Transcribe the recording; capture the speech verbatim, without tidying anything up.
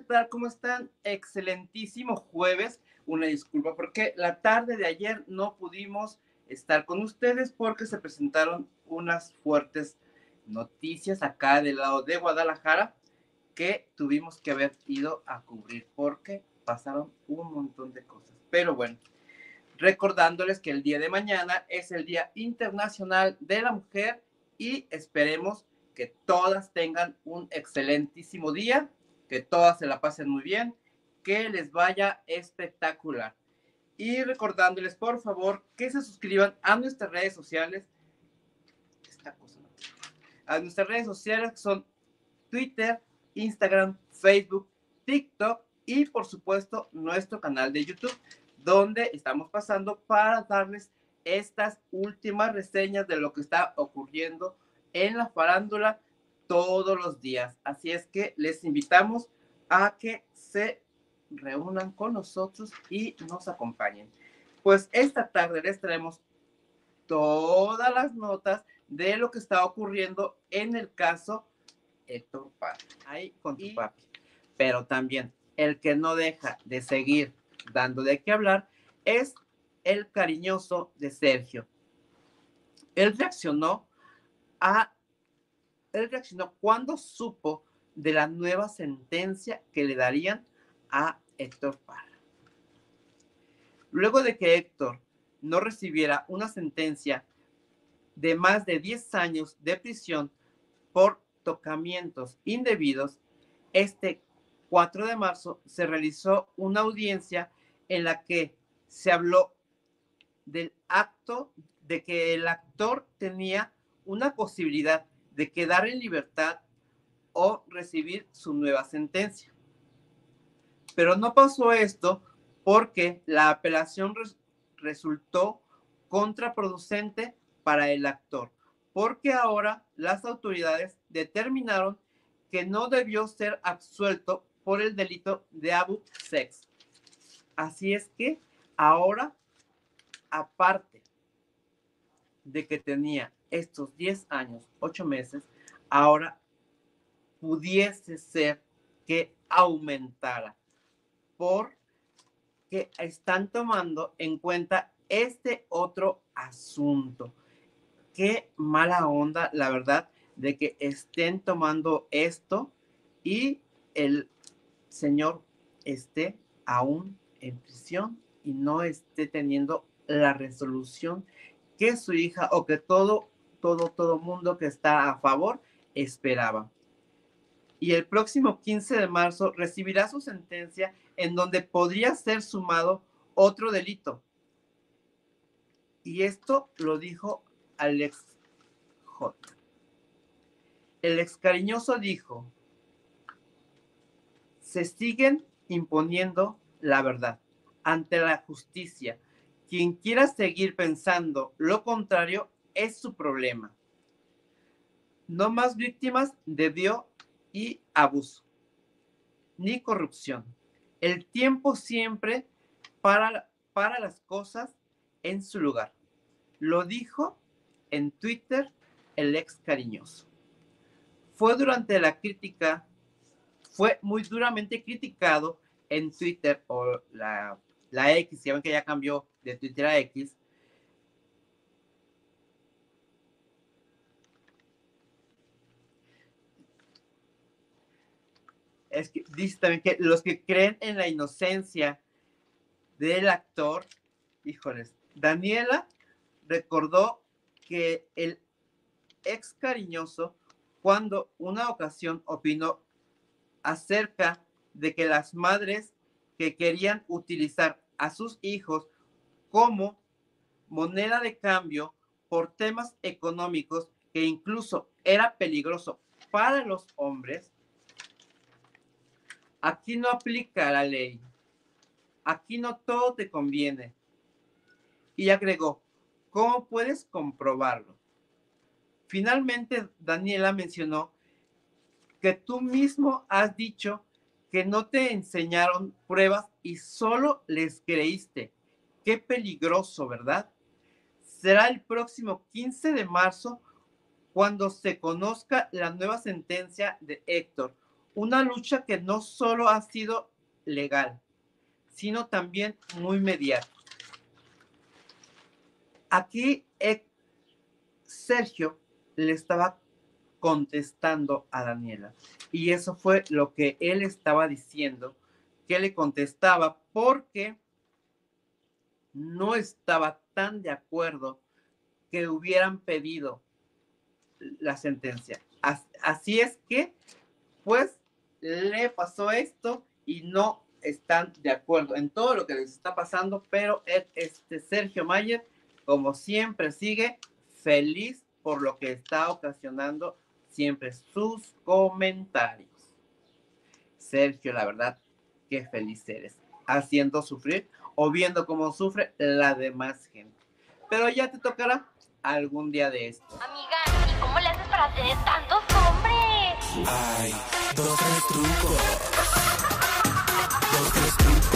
tal? ¿Cómo están? Excelentísimo jueves. Una disculpa porque la tarde de ayer no pudimos estar con ustedes porque se presentaron unas fuertes noticias acá del lado de Guadalajara que tuvimos que haber ido a cubrir porque pasaron un montón de cosas. Pero bueno, recordándoles que el día de mañana es el Día Internacional de la Mujer y esperemos que todas tengan un excelentísimo día, que todas se la pasen muy bien, que les vaya espectacular. Y recordándoles, por favor, que se suscriban a nuestras redes sociales, esta cosa, ¿no? A nuestras redes sociales que son Twitter, Instagram, Facebook, TikTok y por supuesto nuestro canal de YouTube, donde estamos pasando para darles estas últimas reseñas de lo que está ocurriendo en la farándula todos los días. Así es que les invitamos a que se reúnan con nosotros y nos acompañen. Pues esta tarde les traemos todas las notas de lo que está ocurriendo en el caso Héctor Parra, ahí con tu papi. Pero también el que no deja de seguir dando de qué hablar es el cariñoso de Sergio. Él reaccionó a, él reaccionó cuando supo de la nueva sentencia que le darían a Héctor Parra. Luego de que Héctor no recibiera una sentencia de más de diez años de prisión por tocamientos indebidos, este cuatro de marzo se realizó una audiencia en la que se habló del acto de que el actor tenía una posibilidad de quedar en libertad o recibir su nueva sentencia. Pero no pasó esto porque la apelación res- resultó contraproducente para el actor, porque ahora las autoridades determinaron que no debió ser absuelto por el delito de abuso sexual. Así es que ahora, aparte de que tenía estos diez años, ocho meses, ahora pudiese ser que aumentara, porque están tomando en cuenta este otro asunto. Qué mala onda, la verdad, de que estén tomando esto y el señor esté aún en prisión y no esté teniendo la resolución que su hija o que todo, todo, todo mundo que está a favor esperaba. Y el próximo quince de marzo recibirá su sentencia en donde podría ser sumado otro delito. Y esto lo dijo Alex J. El ex cariñoso dijo: se siguen imponiendo la verdad ante la justicia. Quien quiera seguir pensando lo contrario es su problema. No más víctimas de viol y abuso, ni corrupción. El tiempo siempre para, para las cosas en su lugar. Lo dijo en Twitter el ex cariñoso. Fue durante la crítica, fue muy duramente criticado en Twitter o la, la X, ya ven que ya cambió de Twitter a X. Es que dice también que los que creen en la inocencia del actor, híjoles, Daniela recordó que el ex cariñoso, cuando una ocasión opinó acerca de que las madres que querían utilizar a sus hijos como moneda de cambio por temas económicos, que incluso era peligroso para los hombres, aquí no aplica la ley, aquí no todo te conviene. Y agregó: ¿cómo puedes comprobarlo? Finalmente, Daniela mencionó que tú mismo has dicho que no te enseñaron pruebas y solo les creíste. Qué peligroso, ¿verdad? Será el próximo quince de marzo cuando se conozca la nueva sentencia de Héctor. una lucha que no solo ha sido legal, sino también muy mediática. Aquí eh, Sergio le estaba contestando a Daniela, y eso fue lo que él estaba diciendo, que le contestaba porque no estaba tan de acuerdo que hubieran pedido la sentencia. Así es que, pues, le pasó esto y no están de acuerdo en todo lo que les está pasando, pero este Sergio Mayer, como siempre, sigue feliz por lo que está ocasionando siempre sus comentarios. Sergio, la verdad, qué feliz eres, haciendo sufrir o viendo cómo sufre la demás gente. Pero ya te tocará algún día de esto. Amiga, ¿y cómo le haces para tener tantos hombres? Ay, dos, tres trucos. Dos, tres trucos.